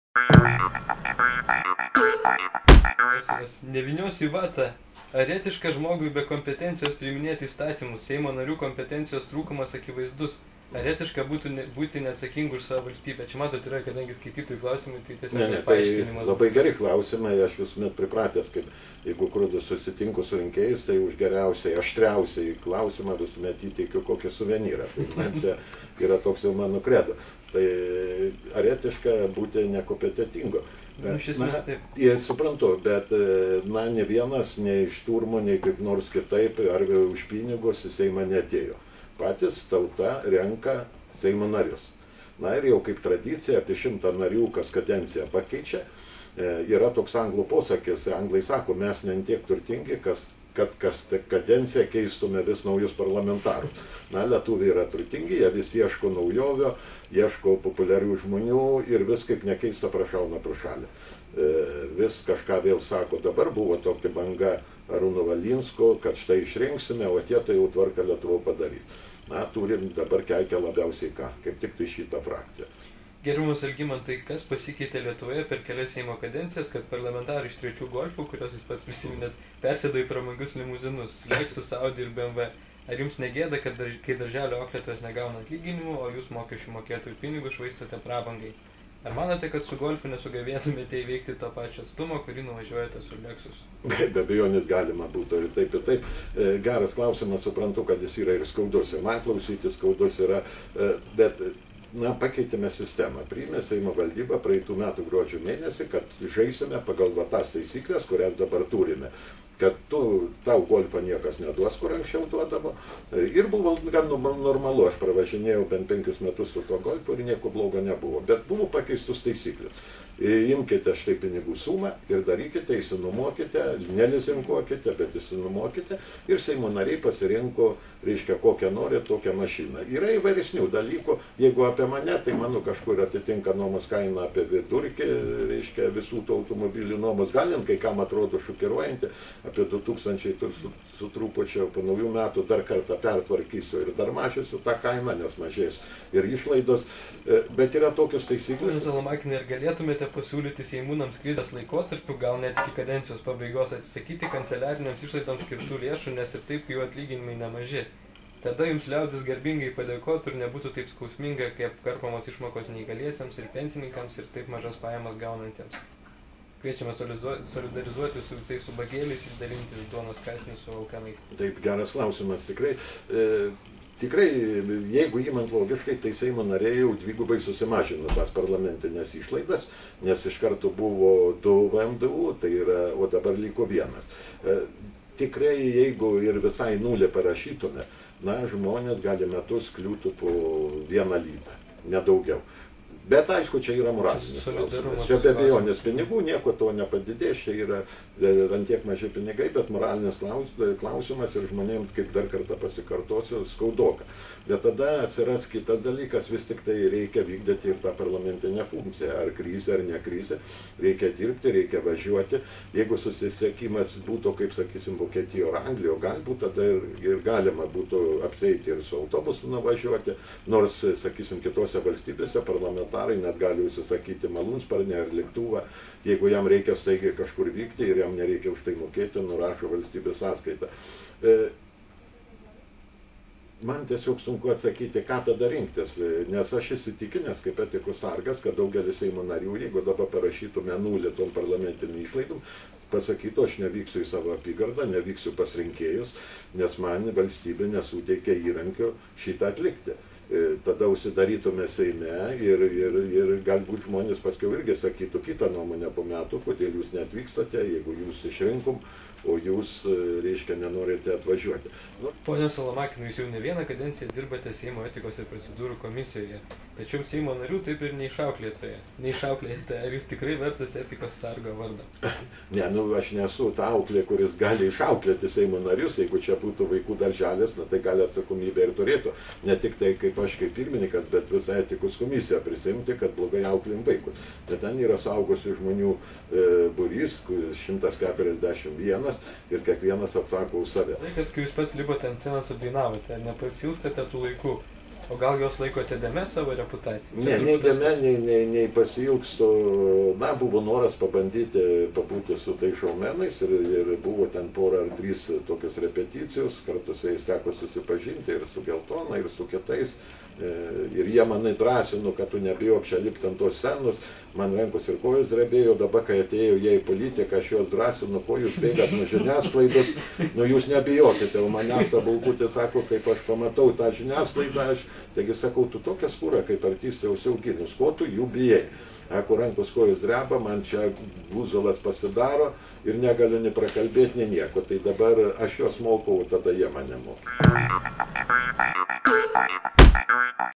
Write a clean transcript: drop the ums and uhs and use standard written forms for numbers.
Nevynios į vatą. Ar etiška žmogui be kompetencijos priiminėti įstatymus? Seimo narių kompetencijos trūkumas akivaizdus. Ar etiška būti neatsakingu už savo valstybę? Čia matot, yra, kadangi skaitytojų klausimai, tai tiesiog paaiškinimas. Labai geri klausimai, aš visuomet pripratęs, kaip jeigu krūdus susitinku su rinkėjais, tai už geriausiai, aštriausiai klausimą visuomet įteikiu kokį suvenyrą. Tai yra toks jau mano kredo. Tai ar etiška būti nekompetentingu? Suprantu, bet ne vienas, nei iš turmų, nei kaip nors kitaip, ar už pinigus į Seimą neatėjo. Patys tauta renka Seimo narius. Ir jau kaip tradicija, apie 100 narių kas kadenciją pakeičia. Yra toks anglų posakis, anglai sako, mes ne tiek turtingi, kad kas kadenciją keistume vis naujus parlamentarus. Lietuviai yra turtingi, jie vis ieško naujovio, ieško populiarių žmonių ir vis kaip nekeista prašauna pro šalį. Vis kažką vėl sako, dabar buvo tokia banga Arūno Valinsko, kad štai išrinksime, o tie tai jau tvarką Lietuvą padarys. Turim dabar keikia labiausiai ką, kaip tik tai šitą frakciją. Gerbiamas Algimantai, kas pasikeitė Lietuvoje per kelias Seimo kadencijas, kad parlamentarai iš 3 golfų, kuriuos jūs pats prisiminėt, persėdo į prabangius limuzinus, Lexus, Audi ir BMW. Ar jums negėda, kad kai darželio auklėtojas negauna atlyginimų, o jūs mokesčių mokėtojų pinigus švaistote prabangai? Ar manote, kad su golfu nesugebėtumėte įveikti to pačio atstumo, kurį nuvažiuojate su Lexus? Be abejonės galima būtų ir taip, ir taip. Geras klausimas, suprantu, kad jis yra ir skaudus. Ir man klausyti skaudus yra, bet pakeitėme sistemą. Priėmė Seimo valdyba praeitų metų gruodžio mėnesį, kad žaisime pagal tas taisyklės, kurias dabar turime. Kad tau golfą niekas neduos, kur anksčiau duodavo. Ir buvo gan normalu, aš pravažinėjau bent 5 metus su tuo golfu ir nieko blogo nebuvo. Bet buvo pakeistus taisyklės. Imkite štai pinigų sumą ir darykite, įsinuomokite, nelizinkuokite, bet įsinuomokite. Ir Seimo nariai pasirinko, reiškia, kokią nori, tokią mašiną. Yra įvairesnių dalykų. Jeigu apie mane, tai mano kažkur atitinka nuomos kaina apie vidurkį, reiškia, visų tų automobilių nuomos. Galint, kai kam atrodo šokiruojanti, apie 2000 su trupučiu po naujų metų dar kartą pertvarkysiu ir dar mažysiu tą kainą, nes mažės ir išlaidos. Bet yra tokios taisyklės. Pone Salomakinai, ar galėtumėte pasiūlyti seimūnams krizės laikotarpiu, gal net iki kadencijos pabaigos atsisakyti kanceliariniams išlaidoms skirtų lėšų, nes ir taip jų atlyginimai nemaži? Tada jums liaudis garbingai padėkotų ir nebūtų taip skausminga, kaip karpamos išmokos neįgaliesiems ir pensininkams ir taip mažas pajamas gaunantiems. Kviečiame solidarizuoti su visais subagėliais ir dalintis duonos kąsnį su alkanais. Taip, geras klausimas. Tikrai, jeigu įmant logiškai, tai Seimo nariai jau dvigubai susimažino tas parlamentinės išlaidas, nes iš karto buvo 2 VMDU, tai yra, o dabar liko 1. Tikrai, jeigu ir visai nulį parašytume, žmonės gali metus kliūtų po 1 lytą, nedaugiau. Bet aišku, čia yra moralinis klausimas. Čia be abejonės pinigų, nieko to nepadidės, čia yra ant tiek maži pinigai, bet moralinis klausimas ir žmonėms, kaip dar kartą pasikartosiu, skaudoka. Bet tada atsiras kitas dalykas, vis tik tai reikia vykdyti ir tą parlamentinę funkciją, ar krizė, ar ne krizė. Reikia dirbti, reikia važiuoti. Jeigu susisiekimas būtų, kaip sakysim, Vokietijoje ar Anglijoje, galbūt tada ir galima būtų apsieiti ir su autobusu nuvažiuoti, nors, sakysim, kitose valstybėse parlamentarai net gali užsisakyti malūnsparnį ar lėktuvą, jeigu jam reikia staigiai kažkur vykti ir jam nereikia už tai mokėti, nurašo valstybės sąskaitą. Man tiesiog sunku atsakyti, ką tada rinktis, nes aš įsitikinęs kaip etikos sargas, kad daugelis Seimo narių, jeigu dabar parašytume 0 tom parlamentinių išlaidom, pasakytų, aš nevyksiu į savo apygardą, nevyksiu pas rinkėjus, nes man valstybė nesuteikia įrankio šitą atlikti. Tada užsidarytume Seime ir galbūt žmonės paskiau irgi sakytų kitą nuomonę po metų, kodėl jūs netvykstate, jeigu jūs išrinkom, o jūs, reiškia, nenorite atvažiuoti. Pone Salomakinai, jūs jau ne vieną kadenciją dirbate Seimo etikos ir procedūrų komisijoje, tačiau Seimo narių taip ir neišauklėjate. Ar jūs tikrai vertas etikos sargo vardą? Ne, aš nesu ta auklė, kuris gali išauklėti Seimo narius. Jeigu čia būtų vaikų darželis, tai gali atsakomybę ir turėtų. Ne tik tai kaip aš kaip pirmininkas, bet visą etikos komisiją prisimti, kad blogai auklėjim vaikus. Bet ten yra suaugusių žmonių būrys, 141. Ir kiekvienas atsako už save. Laikas, kai jūs pats lipote ant scenos apdainavote, nepasilstate tų laikų. O gal jos laikote dėme savo reputaciją? Ne, nei dėme, nei pasiilgstu. Na, buvo noras pabandyti pabūti su tais šaumenais ir buvo ten porą ar 3 tokios repeticijos, kartu su jais teko susipažinti ir su Geltona, ir su kitais. Ir jie mane drąsino, kad tu nebijok čia lipti ant tos scenos, man rankos ir kojos drebėjo, dabar kai atėjo jie į politiką, aš juos drąsinu, ko jūs bėgat nuo žiniasklaidos, nu jūs nebijokite, o manęs ta Bulkutė sako, kaip aš pamatau tą žiniasklaidą, taigi sakau, tu tokia skūra kaip artistė užsiauginus, ko tu jų bijai? Ako rankos kojos dreba, man čia guzolas pasidaro ir negaliu ni prakalbėti, ni nieko, tai dabar aš juos mokau, tada jie mane mokė.